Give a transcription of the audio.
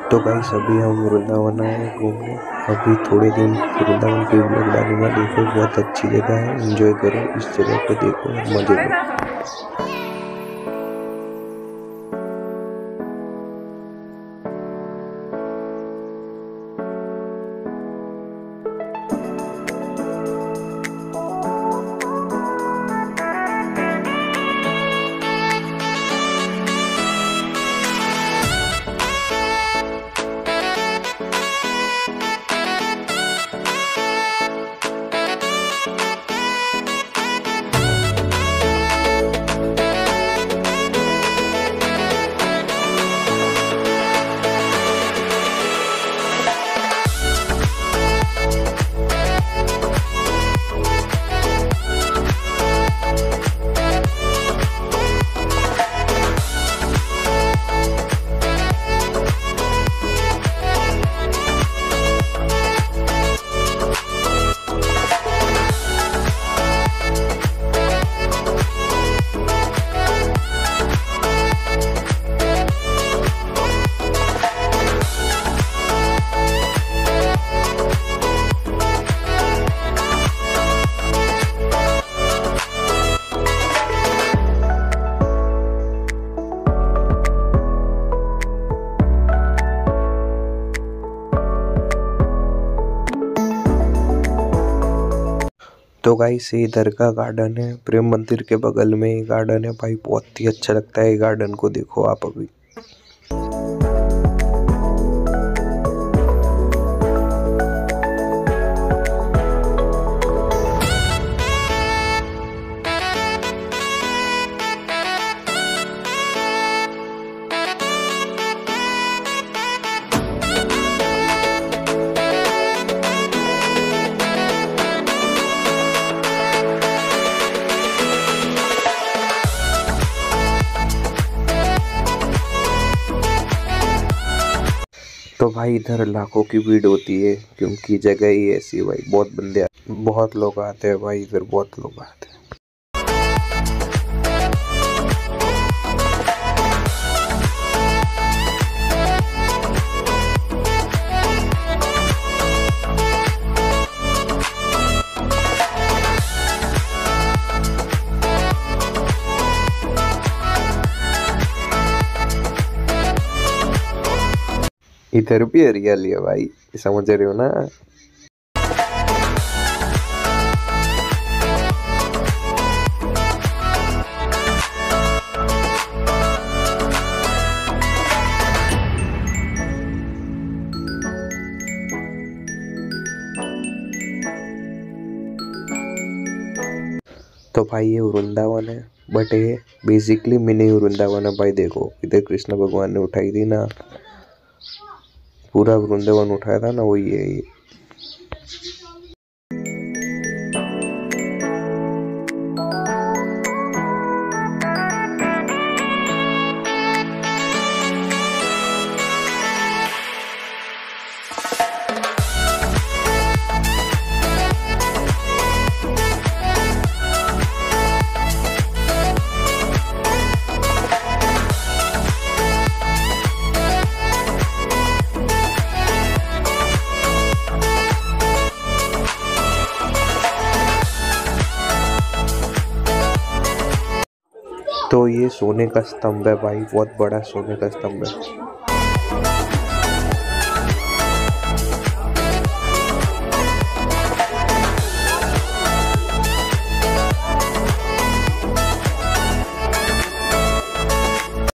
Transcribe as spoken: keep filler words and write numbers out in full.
तो गाइस अभी हम वृंदावन आए घूमने। अभी थोड़े दिन वृंदावन की व्लॉग डालूंगा। देखो बहुत अच्छी जगह है, एंजॉय करो इस जगह को, देखो और मजे लो। तो गाइस ये इधर का गार्डन है, प्रेम मंदिर के बगल में ये गार्डन है भाई। बहुत ही अच्छा लगता है ये गार्डन को, देखो आप अभी। तो भाई इधर लाखों की भीड़ होती है, क्योंकि जगह ही ऐसी है भाई। बहुत बंदे, बहुत लोग आते हैं भाई इधर, बहुत लोग आते हैं। इधर भी हरियाली है भाई, समझ रहे हो ना। तो भाई ये वृंदावन है, बट ये बेसिकली मिनी वृंदावन है भाई। देखो इधर कृष्ण भगवान ने उठाई थी ना, पूरा वृंदावन उठाया था ना, वही है ये। तो ये सोने का स्तंभ है भाई, बहुत बड़ा सोने का स्तंभ है।